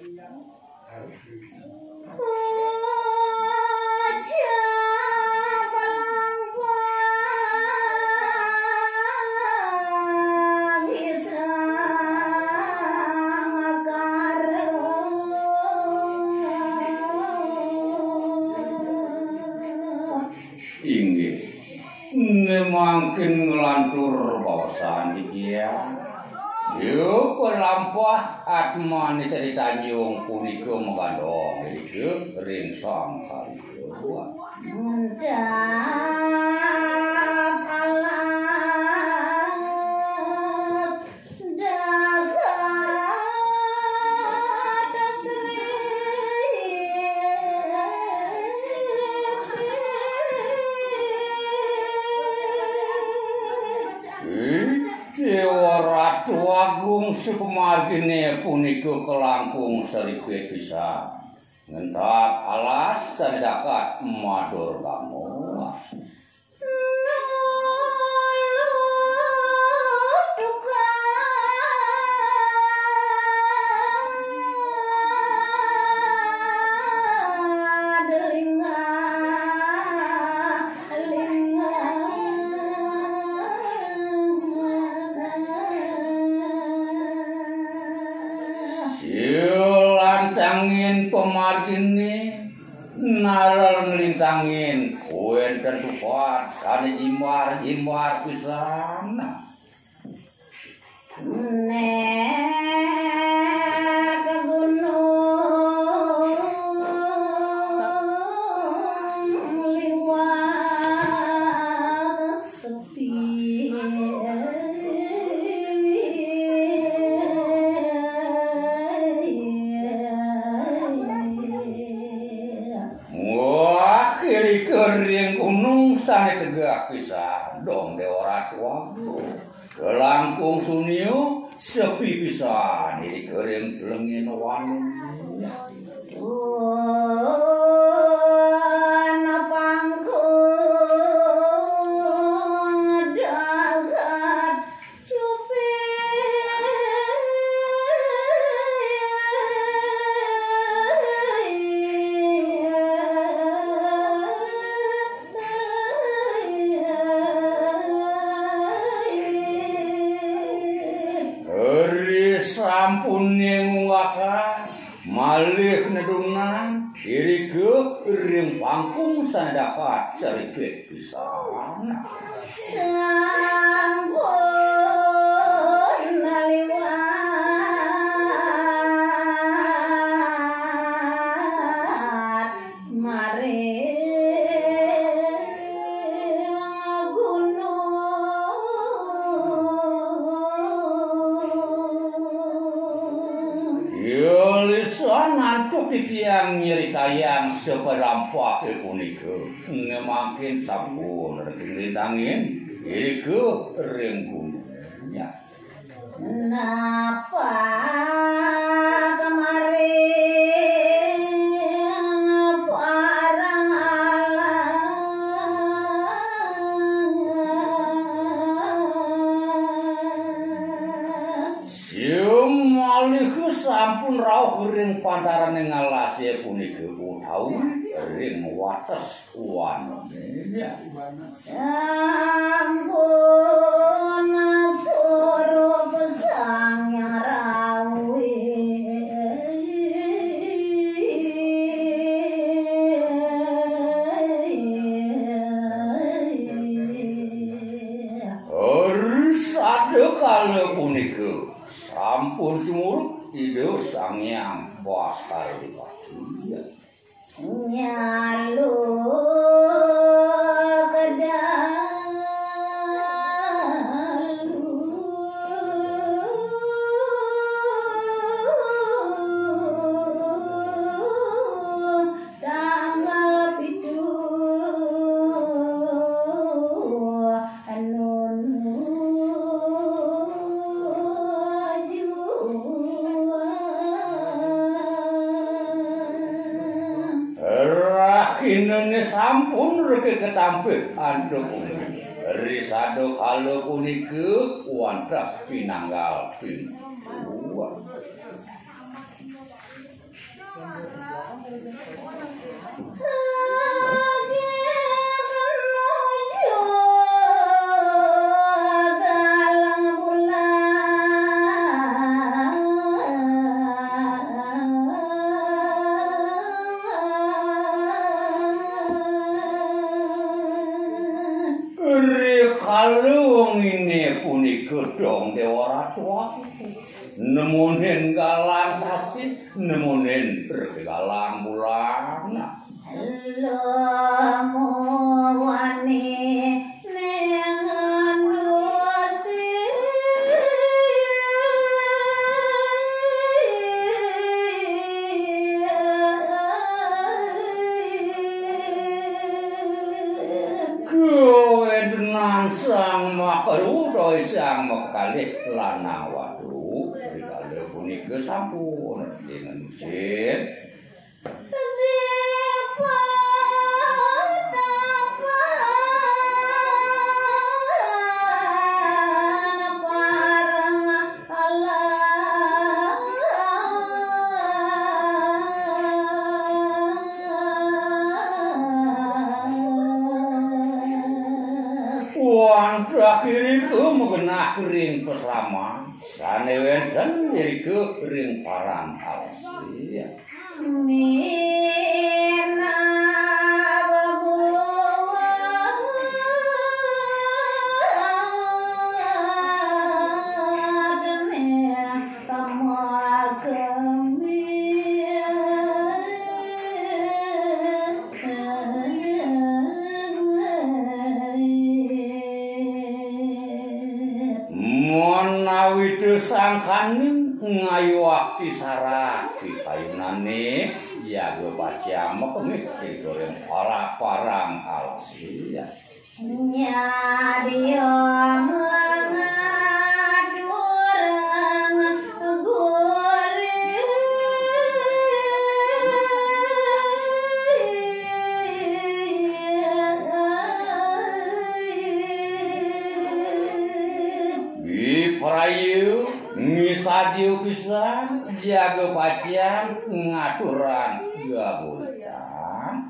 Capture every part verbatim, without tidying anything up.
Mangkin ngelantur bawasan iki ya. Yo pelampah atmane sari Tanjung punika mengandung iki ring sangkal. Mendap alas dagat asri Dewa Ratu Agung sepemargine punika kelangkung seripet bisa ngentak alas sandakat madur kamu. Lantangin pemargine naral ngelintangin kuen tentu kuat sane jimbar jimbar pisan nek ke gunung liwat sepi kering gunung sane tegak pisan dong Dewa Ratu Agung kelangkung sunio sepi pisan iki kering lengin wani sampun ngungaka malih nedungan irike ring pangkung sandakat ceripet pisan sampun naliwat mari nantuk titiang nyeritayang seperampak punika ngemakin sampun rintangin irike ring gunungnya napa kemarin parang alas sium malih sampun rauh ring pantaran ngalase punika utau ring wates wan sampun suruh pesang yang rawi harus ada kala punika sampun sumur Ido sangyang bos kali iya. Nyalu kedalu tanggal pitu Rakinane sampun reke ketampil anduk risado kalau punika wonten pinanggal pintu Kalung ini punika dong Dewa Ratu nemunin galang sasi nemunin bergalang bulan Lomo wani nengan dosi Kewedenan sang makarudoi sang makalih lanang wadu rikale punika sampun dengan musim Wan terakhir itu mengenah ring peslama sane wenten diriku ring parang alsi Mina Menawi sangkaning ngayuwaki sarati kayunane jaga paciamek mikir doreng ora parang alsi Nyadio mengadurang Di prayu ngisadiu pisan jaga pacian ngaturan gabutan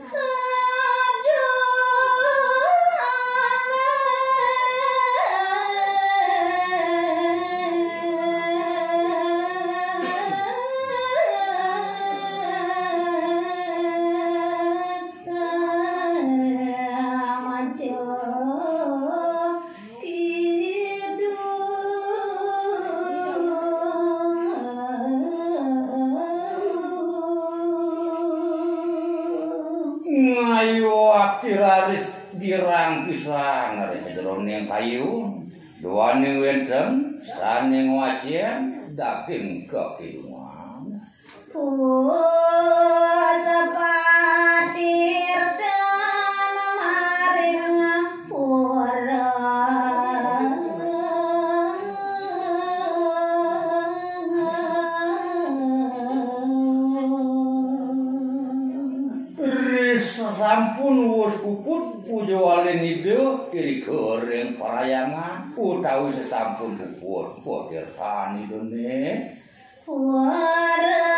ngayu aktiraris dirang pisan ari sajeroning kayu duane wenten sane ngwacian daging kekidungan Sapatir dan maring pura sampun wus puput puja walin ide iri goreng parayangan utawi sesampun puput potir tani dene Wara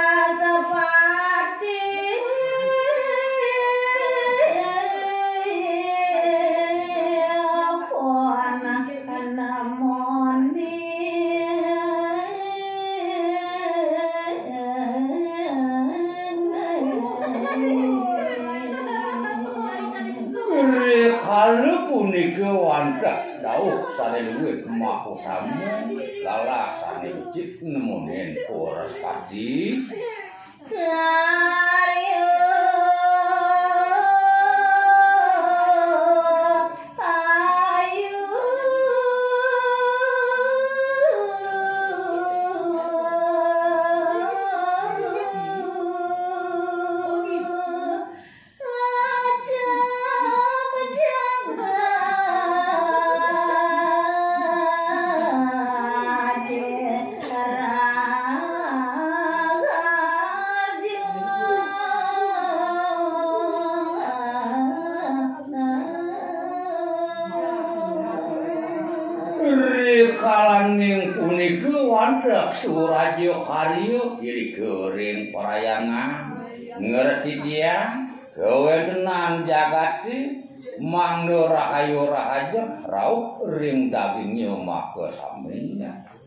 sapati pona namoni Kalau punika wandak dauh sane luwih mahutamu lala sane becik nemunin poras padi Karyo ayu Rikalaning punika wonten Suraja Karya iri gering parayangan ngerti tiyang kawentenan jagati mangga rahayu rahaja raup ring dagingnya maka saminya